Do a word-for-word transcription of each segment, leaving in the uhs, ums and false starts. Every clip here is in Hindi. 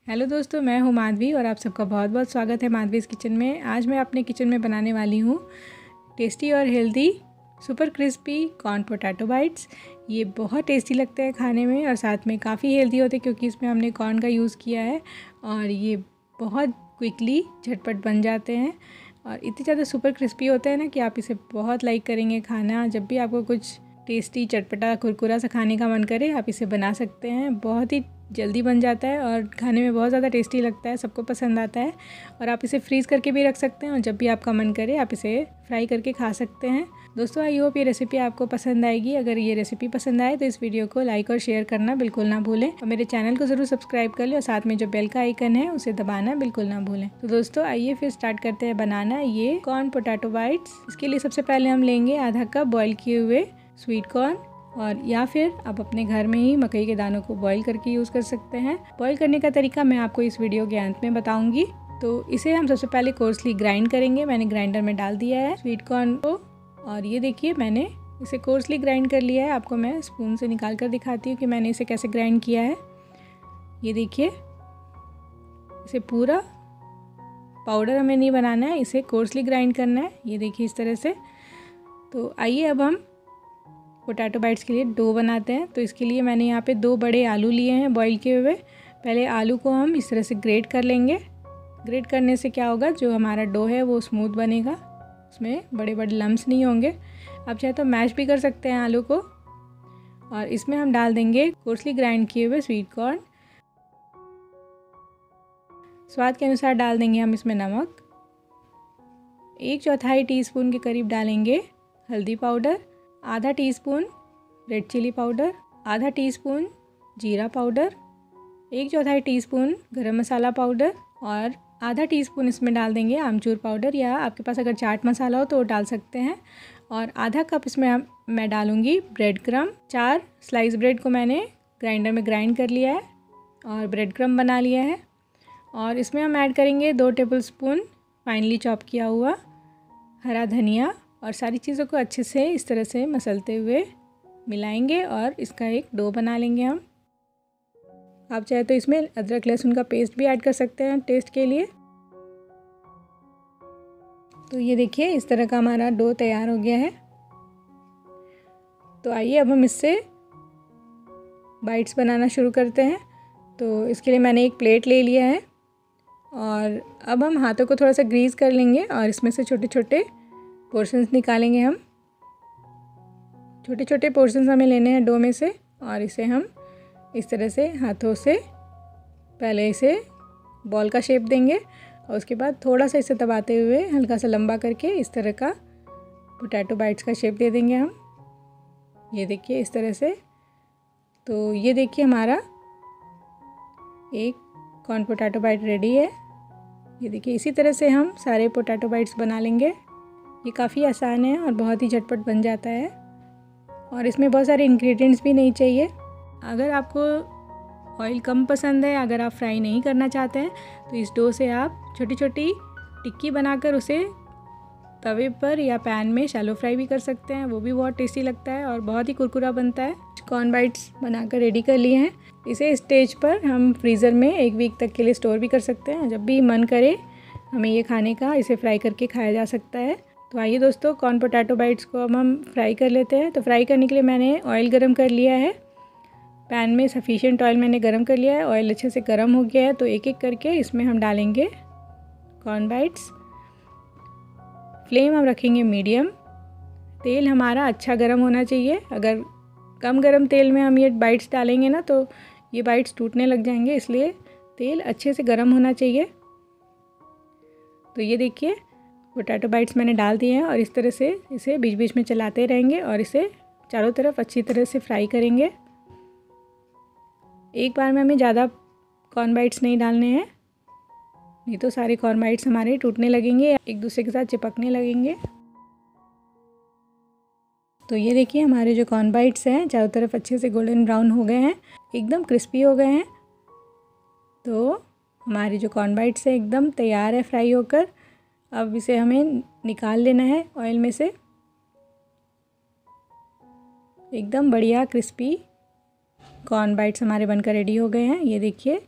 हेलो दोस्तों, मैं हूं माधवी और आप सबका बहुत बहुत स्वागत है माधवीज़ किचन में। आज मैं अपने किचन में बनाने वाली हूं टेस्टी और healthy super crispy corn potato bites. ये बहुत टेस्टी लगते हैं खाने में और साथ में काफ़ी हेल्दी होते हैं क्योंकि इसमें हमने कॉर्न का यूज़ किया है और ये बहुत क्विकली झटपट बन जाते हैं और इतने ज़्यादा सुपर क्रिस्पी होते हैं ना कि आप इसे बहुत लाइक करेंगे खाना। जब भी आपको कुछ टेस्टी चटपटा कुरकुरा सा खाने का मन करे आप इसे बना सकते हैं। बहुत ही जल्दी बन जाता है और खाने में बहुत ज़्यादा टेस्टी लगता है, सबको पसंद आता है। और आप इसे फ्रीज़ करके भी रख सकते हैं और जब भी आपका मन करे आप इसे फ्राई करके खा सकते हैं। दोस्तों, आई होप ये रेसिपी आपको पसंद आएगी। अगर ये रेसिपी पसंद आए तो इस वीडियो को लाइक और शेयर करना बिल्कुल ना भूलें और मेरे चैनल को ज़रूर सब्सक्राइब कर लें और साथ में जो बेल का आइकन है उसे दबाना बिल्कुल ना भूलें। तो दोस्तों आइए फिर स्टार्ट करते हैं बनाना ये कॉर्न पोटैटो बाइट्स। इसके लिए सबसे पहले हम लेंगे आधा कप बॉयल किए हुए स्वीट कॉर्न, और या फिर आप अपने घर में ही मकई के दानों को बॉईल करके यूज़ कर सकते हैं। बॉईल करने का तरीका मैं आपको इस वीडियो के अंत में बताऊंगी। तो इसे हम सबसे पहले कोर्सली ग्राइंड करेंगे। मैंने ग्राइंडर में डाल दिया है स्वीट कॉर्न को और ये देखिए मैंने इसे कोर्सली ग्राइंड कर लिया है। आपको मैं स्पून से निकाल कर दिखाती हूँ कि मैंने इसे कैसे ग्राइंड किया है। ये देखिए, इसे पूरा पाउडर हमें नहीं बनाना है, इसे कोर्सली ग्राइंड करना है। ये देखिए इस तरह से। तो आइए अब हम पोटैटो बाइट्स के लिए डो बनाते हैं। तो इसके लिए मैंने यहाँ पे दो बड़े आलू लिए हैं बॉईल किए हुए। पहले आलू को हम इस तरह से ग्रेट कर लेंगे। ग्रेट करने से क्या होगा, जो हमारा डो है वो स्मूथ बनेगा, उसमें बड़े बड़े लम्स नहीं होंगे। आप चाहे तो मैश भी कर सकते हैं आलू को। और इसमें हम डाल देंगे कोर्सली ग्राइंड किए हुए स्वीट कॉर्न। स्वाद के अनुसार डाल देंगे हम इसमें नमक। एक चौथाई टीस्पून के करीब डालेंगे हल्दी पाउडर, आधा टीस्पून रेड चिली पाउडर, आधा टीस्पून जीरा पाउडर, एक चौथाई टीस्पून गरम मसाला पाउडर और आधा टीस्पून इसमें डाल देंगे आमचूर पाउडर, या आपके पास अगर चाट मसाला हो तो वो डाल सकते हैं। और आधा कप इसमें हम मैं डालूँगी ब्रेड क्रम। चार स्लाइस ब्रेड को मैंने ग्राइंडर में ग्राइंड कर लिया है और ब्रेड क्रम बना लिया है। और इसमें हम ऐड करेंगे दो टेबल स्पून फाइनली चॉप किया हुआ हरा धनिया और सारी चीज़ों को अच्छे से इस तरह से मसलते हुए मिलाएंगे और इसका एक डो बना लेंगे हम। आप चाहे तो इसमें अदरक लहसुन का पेस्ट भी ऐड कर सकते हैं टेस्ट के लिए। तो ये देखिए इस तरह का हमारा डो तैयार हो गया है। तो आइए अब हम इससे बाइट्स बनाना शुरू करते हैं। तो इसके लिए मैंने एक प्लेट ले लिया है और अब हम हाथों को थोड़ा सा ग्रीस कर लेंगे और इसमें से छोटे छोटे पोर्शंस निकालेंगे। हम छोटे छोटे पोर्शंस हमें लेने हैं डो में से और इसे हम इस तरह से हाथों से पहले इसे बॉल का शेप देंगे और उसके बाद थोड़ा सा इसे दबाते हुए हल्का सा लंबा करके इस तरह का पोटैटो बाइट्स का शेप दे देंगे हम। ये देखिए इस तरह से। तो ये देखिए हमारा एक कॉर्न पोटैटो बाइट रेडी है। ये देखिए इसी तरह से हम सारे पोटैटो बाइट्स बना लेंगे। ये काफ़ी आसान है और बहुत ही झटपट बन जाता है और इसमें बहुत सारे इंग्रेडिएंट्स भी नहीं चाहिए। अगर आपको ऑयल कम पसंद है, अगर आप फ्राई नहीं करना चाहते हैं तो इस डो से आप छोटी छोटी टिक्की बनाकर उसे तवे पर या पैन में शैलो फ्राई भी कर सकते हैं। वो भी बहुत टेस्टी लगता है और बहुत ही कुरकुरा बनता है। कॉर्न बाइट्स बनाकर रेडी कर लिए हैं। इसे स्टेज पर हम फ्रीज़र में एक वीक तक के लिए स्टोर भी कर सकते हैं। जब भी मन करे हमें ये खाने का, इसे फ्राई करके खाया जा सकता है। तो आइए दोस्तों, कॉर्न पोटैटो बाइट्स को अब हम फ्राई कर लेते हैं। तो फ्राई करने के लिए मैंने ऑयल गरम कर लिया है। पैन में सफिशिएंट ऑयल मैंने गरम कर लिया है। ऑयल अच्छे से गरम हो गया है तो एक एक करके इसमें हम डालेंगे कॉर्न बाइट्स। फ्लेम हम रखेंगे मीडियम। तेल हमारा अच्छा गरम होना चाहिए। अगर कम गरम तेल में हम ये बाइट्स डालेंगे ना तो ये बाइट्स टूटने लग जाएंगे, इसलिए तेल अच्छे से गरम होना चाहिए। तो ये देखिए पोटैटो बाइट्स मैंने डाल दिए हैं और इस तरह से इसे बीच बीच में चलाते रहेंगे और इसे चारों तरफ अच्छी तरह से फ्राई करेंगे। एक बार में हमें ज़्यादा कॉर्न बाइट्स नहीं डालने हैं, नहीं तो सारे कॉर्न बाइट्स हमारे टूटने लगेंगे, एक दूसरे के साथ चिपकने लगेंगे। तो ये देखिए हमारे जो कॉर्न बाइट्स हैं चारों तरफ अच्छे से गोल्डन ब्राउन हो गए हैं, एकदम क्रिस्पी हो गए हैं। तो हमारी जो कॉर्न बाइट्स है एकदम तैयार है फ्राई होकर। अब इसे हमें निकाल लेना है ऑयल में से। एकदम बढ़िया क्रिस्पी कॉर्न बाइट्स हमारे बनकर रेडी हो गए हैं। ये देखिए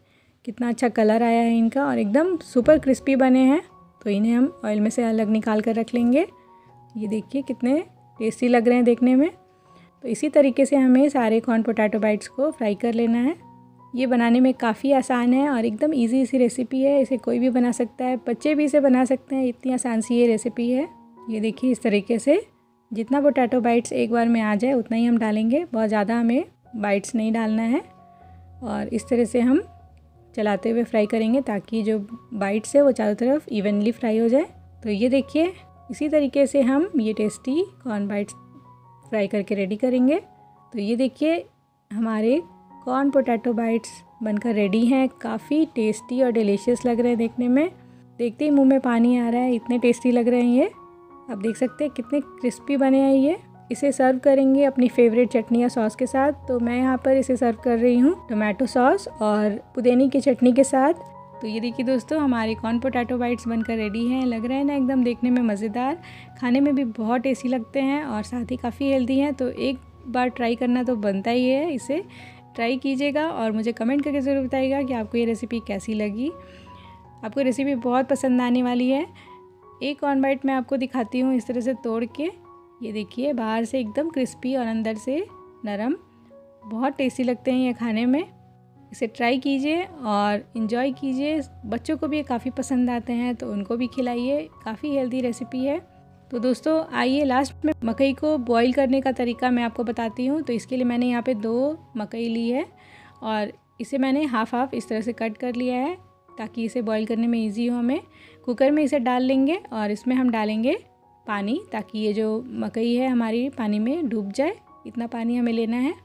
कितना अच्छा कलर आया है इनका और एकदम सुपर क्रिस्पी बने हैं। तो इन्हें हम ऑयल में से अलग निकाल कर रख लेंगे। ये देखिए कितने टेस्टी लग रहे हैं देखने में। तो इसी तरीके से हमें सारे कॉर्न पोटैटो बाइट्स को फ्राई कर लेना है। ये बनाने में काफ़ी आसान है और एकदम इजी सी रेसिपी है। इसे कोई भी बना सकता है, बच्चे भी इसे बना सकते हैं, इतनी आसान सी ये रेसिपी है। ये देखिए इस तरीके से जितना पोटैटो बाइट्स एक बार में आ जाए उतना ही हम डालेंगे, बहुत ज़्यादा हमें बाइट्स नहीं डालना है। और इस तरह से हम चलाते हुए फ्राई करेंगे ताकि जो बाइट्स है वो चारों तरफ इवनली फ्राई हो जाए। तो ये देखिए इसी तरीके से हम ये टेस्टी कॉर्न बाइट्स फ्राई करके रेडी करेंगे। तो ये देखिए हमारे कॉर्न पोटैटो बाइट्स बनकर रेडी हैं। काफ़ी टेस्टी और डिलीशियस लग रहे हैं देखने में। देखते ही मुंह में पानी आ रहा है, इतने टेस्टी लग रहे हैं ये। आप देख सकते हैं कितने क्रिस्पी बने हैं ये। इसे सर्व करेंगे अपनी फेवरेट चटनी या सॉस के साथ। तो मैं यहाँ पर इसे सर्व कर रही हूँ टोमेटो सॉस और पुदीने की चटनी के साथ। तो ये देखिए दोस्तों हमारे कॉर्न पोटैटो बाइट्स बनकर रेडी हैं। लग रहे हैं ना एकदम देखने में मज़ेदार, खाने में भी बहुत टेस्टी लगते हैं और साथ ही काफ़ी हेल्दी हैं। तो एक बार ट्राई करना तो बनता ही है, इसे ट्राई कीजिएगा और मुझे कमेंट करके ज़रूर बताइएगा कि आपको ये रेसिपी कैसी लगी। आपको रेसिपी बहुत पसंद आने वाली है। एक कॉर्न बाइट मैं आपको दिखाती हूँ इस तरह से तोड़ के। ये देखिए बाहर से एकदम क्रिस्पी और अंदर से नरम, बहुत टेस्टी लगते हैं ये खाने में। इसे ट्राई कीजिए और इन्जॉय कीजिए। बच्चों को भी ये काफ़ी पसंद आते हैं तो उनको भी खिलाइए, काफ़ी हेल्दी रेसिपी है। तो दोस्तों आइए लास्ट में मकई को बॉईल करने का तरीका मैं आपको बताती हूँ। तो इसके लिए मैंने यहाँ पे दो मकई ली है और इसे मैंने हाफ हाफ इस तरह से कट कर लिया है ताकि इसे बॉईल करने में इजी हो हमें। कुकर में इसे डाल लेंगे और इसमें हम डालेंगे पानी ताकि ये जो मकई है हमारी पानी में डूब जाए, इतना पानी हमें लेना है।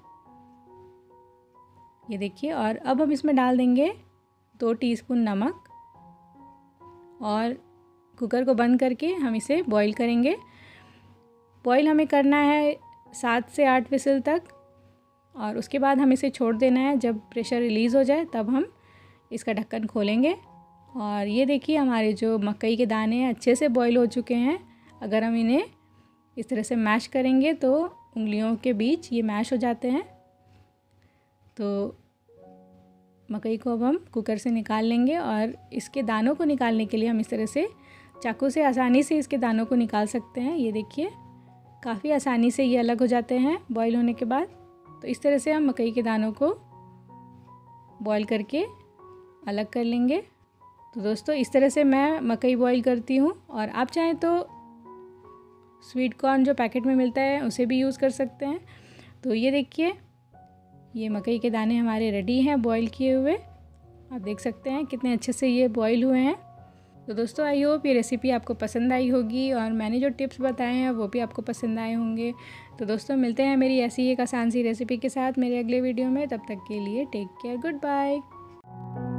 ये देखिए और अब हम इसमें डाल देंगे दो टीस्पून नमक और कुकर को बंद करके हम इसे बॉईल करेंगे। बॉईल हमें करना है सात से आठ विसल तक और उसके बाद हम इसे छोड़ देना है। जब प्रेशर रिलीज़ हो जाए तब हम इसका ढक्कन खोलेंगे। और ये देखिए हमारे जो मकई के दाने हैं अच्छे से बॉईल हो चुके हैं। अगर हम इन्हें इस तरह से मैश करेंगे तो उंगलियों के बीच ये मैश हो जाते हैं। तो मकई को अब हम कुकर से निकाल लेंगे और इसके दानों को निकालने के लिए हम इस तरह से चाकू से आसानी से इसके दानों को निकाल सकते हैं। ये देखिए काफ़ी आसानी से ये अलग हो जाते हैं बॉईल होने के बाद। तो इस तरह से हम मकई के दानों को बॉईल करके अलग कर लेंगे। तो दोस्तों इस तरह से मैं मकई बॉईल करती हूँ और आप चाहें तो स्वीट कॉर्न जो पैकेट में मिलता है उसे भी यूज़ कर सकते हैं। तो ये देखिए ये मकई के दाने हमारे रेडी हैं बॉईल किए हुए। आप देख सकते हैं कितने अच्छे से ये बॉईल हुए हैं। तो दोस्तों आई होप ये रेसिपी आपको पसंद आई होगी और मैंने जो टिप्स बताए हैं वो भी आपको पसंद आए होंगे। तो दोस्तों मिलते हैं मेरी ऐसी एक आसान सी रेसिपी के साथ मेरे अगले वीडियो में। तब तक के लिए टेक केयर, गुड बाय।